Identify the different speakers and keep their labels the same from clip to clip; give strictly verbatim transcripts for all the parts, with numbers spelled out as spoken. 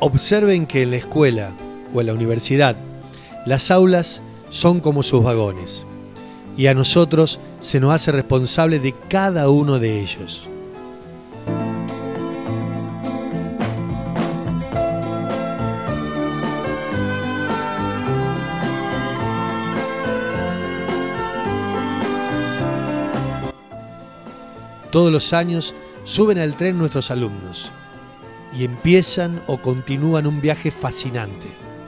Speaker 1: Observen que en la escuela o en la universidad las aulas son como sus vagones y a nosotros se nos hace responsable de cada uno de ellos. Todos los años suben al tren nuestros alumnos y empiezan o continúan un viaje fascinante.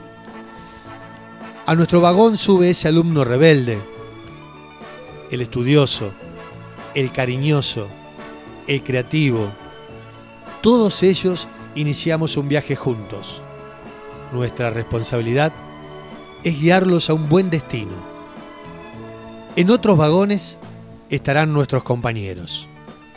Speaker 1: A nuestro vagón sube ese alumno rebelde, el estudioso, el cariñoso, el creativo. Todos ellos iniciamos un viaje juntos. Nuestra responsabilidad es guiarlos a un buen destino. En otros vagones estarán nuestros compañeros.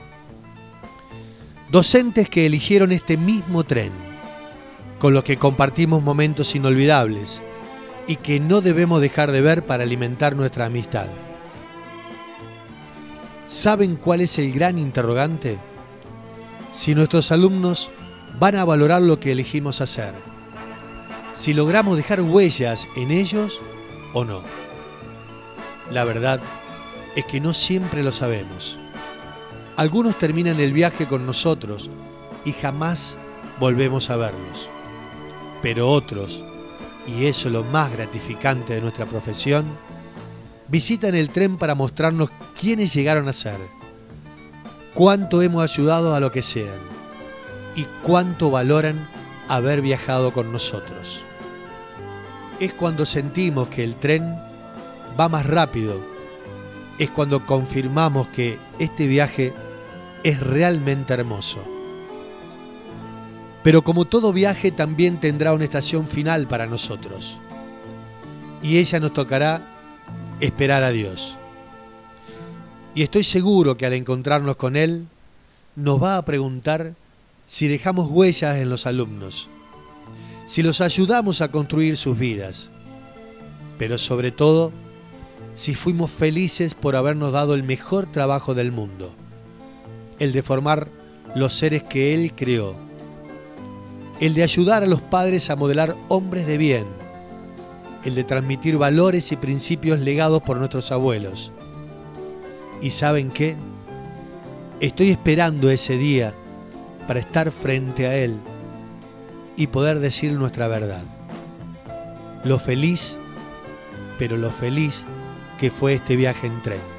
Speaker 1: Docentes que eligieron este mismo tren, con los que compartimos momentos inolvidables y que no debemos dejar de ver para alimentar nuestra amistad. ¿Saben cuál es el gran interrogante? Si nuestros alumnos van a valorar lo que elegimos hacer, si logramos dejar huellas en ellos o no. La verdad es que no siempre lo sabemos. Algunos terminan el viaje con nosotros y jamás volvemos a verlos. Pero otros, y eso es lo más gratificante de nuestra profesión, visitan el tren para mostrarnos quiénes llegaron a ser, cuánto hemos ayudado a lo que sean y cuánto valoran haber viajado con nosotros. Es cuando sentimos que el tren va más rápido, es cuando confirmamos que este viaje es realmente hermoso. Pero como todo viaje también tendrá una estación final para nosotros. Y ella nos tocará esperar a Dios. Y estoy seguro que al encontrarnos con Él, nos va a preguntar si dejamos huellas en los alumnos, si los ayudamos a construir sus vidas, pero sobre todo, si fuimos felices por habernos dado el mejor trabajo del mundo, el de formar los seres que Él creó, el de ayudar a los padres a modelar hombres de bien, el de transmitir valores y principios legados por nuestros abuelos. ¿Y saben qué? Estoy esperando ese día para estar frente a Él y poder decir nuestra verdad. Lo feliz, pero lo feliz que fue este viaje en tren.